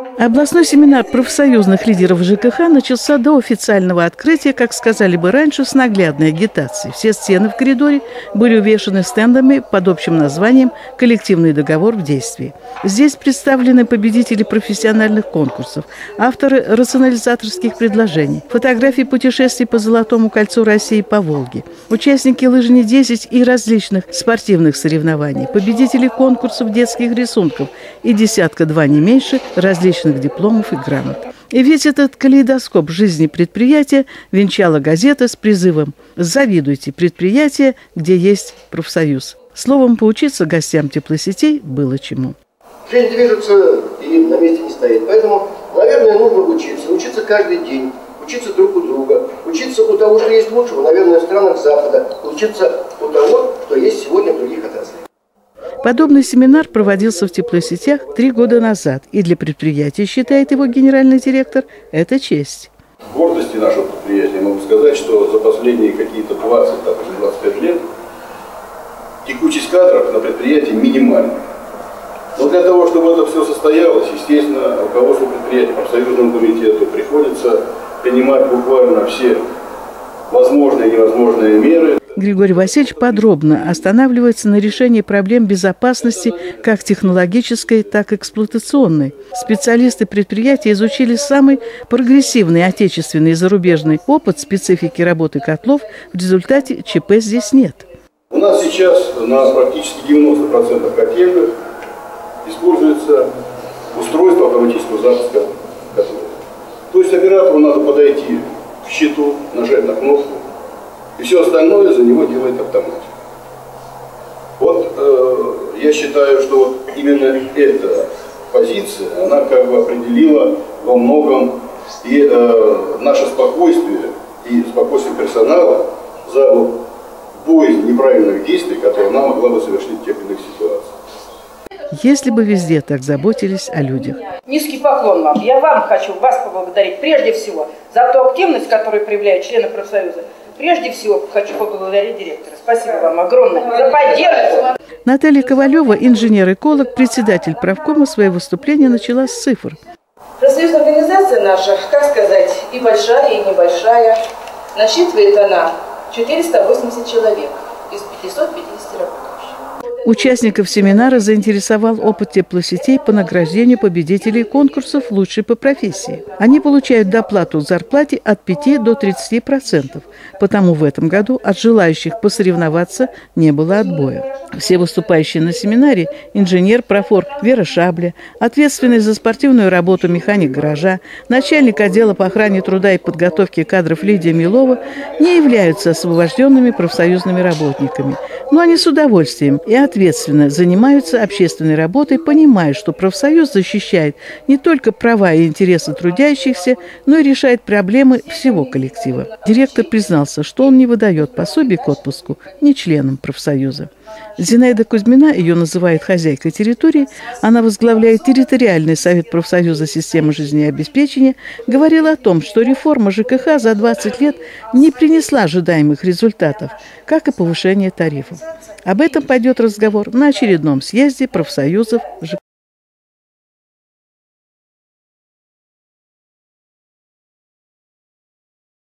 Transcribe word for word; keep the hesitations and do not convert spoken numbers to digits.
Областной семинар профсоюзных лидеров ЖКХ начался до официального открытия, как сказали бы раньше, с наглядной агитацией. Все стены в коридоре были увешаны стендами под общим названием «Коллективный договор в действии». Здесь представлены победители профессиональных конкурсов, авторы рационализаторских предложений, фотографии путешествий по Золотому кольцу России и по Волге, участники лыжни десять и различных спортивных соревнований, победители конкурсов детских рисунков и десятка-два не меньше различных дипломов и грамот. И весь этот калейдоскоп жизни предприятия венчала газета с призывом «Завидуйте предприятия, где есть профсоюз». Словом, поучиться гостям теплосетей было чему. Жизнь движется и на месте не стоит. Поэтому, наверное, нужно учиться. Учиться каждый день. Учиться друг у друга. Учиться у того, что есть лучшего, наверное, в странах Запада. Учиться у того, что есть сегодня в других отраслях. Подобный семинар проводился в теплосетях три года назад. И для предприятия, считает его генеральный директор, это честь. В гордости нашего предприятия могу сказать, что за последние какие-то двадцать или двадцать пять лет текучесть кадров на предприятии минимальна. Но для того, чтобы это все состоялось, естественно, руководству предприятия, профсоюзному комитету приходится принимать буквально все возможные и невозможные меры. Григорий Васильевич подробно останавливается на решении проблем безопасности как технологической, так и эксплуатационной. Специалисты предприятия изучили самый прогрессивный отечественный и зарубежный опыт специфики работы котлов. В результате ЧП здесь нет. У нас сейчас на практически девяноста процентах котельных используется устройство автоматического запуска котлов. То есть оператору надо подойти к щиту, нажать на кнопку, и все остальное за него делает автомат. Вот э, я считаю, что вот именно эта позиция, она как бы определила во многом и э, наше спокойствие, и спокойствие персонала за вот, боязнь неправильных действий, которые она могла бы совершить в тех или иных ситуациях. Если бы везде так заботились о людях. Низкий поклон вам. Я вам хочу вас поблагодарить прежде всего за ту активность, которую проявляют члены профсоюза. Прежде всего хочу поблагодарить директора. Спасибо вам огромное за поддержку. Наталья Ковалева, инженер-эколог, председатель правкома, свое выступление начала с цифр. Профсоюзная организация наша, как сказать, и большая, и небольшая. Насчитывает она четыреста восемьдесят человек из пятисот пятидесяти рабочих. Участников семинара заинтересовал опыт теплосетей по награждению победителей конкурсов «Лучшие по профессии». Они получают доплату к зарплате от пяти до тридцати процентов, потому в этом году от желающих посоревноваться не было отбоя. Все выступающие на семинаре – инженер, профор Вера Шабля, ответственный за спортивную работу механик гаража, начальник отдела по охране труда и подготовке кадров Лидия Милова – не являются освобожденными профсоюзными работниками, но они с удовольствием и ответственно занимаются общественной работой, понимая, что профсоюз защищает не только права и интересы трудящихся, но и решает проблемы всего коллектива. Директор признался, что он не выдает пособий к отпуску ни членам профсоюза. Зинаида Кузьмина, ее называют хозяйкой территории, она возглавляет территориальный совет профсоюза системы жизнеобеспечения, говорила о том, что реформа ЖКХ за двадцать лет не принесла ожидаемых результатов, как и повышение тарифов. Об этом пойдет разговор на очередном съезде профсоюзов ЖКХ.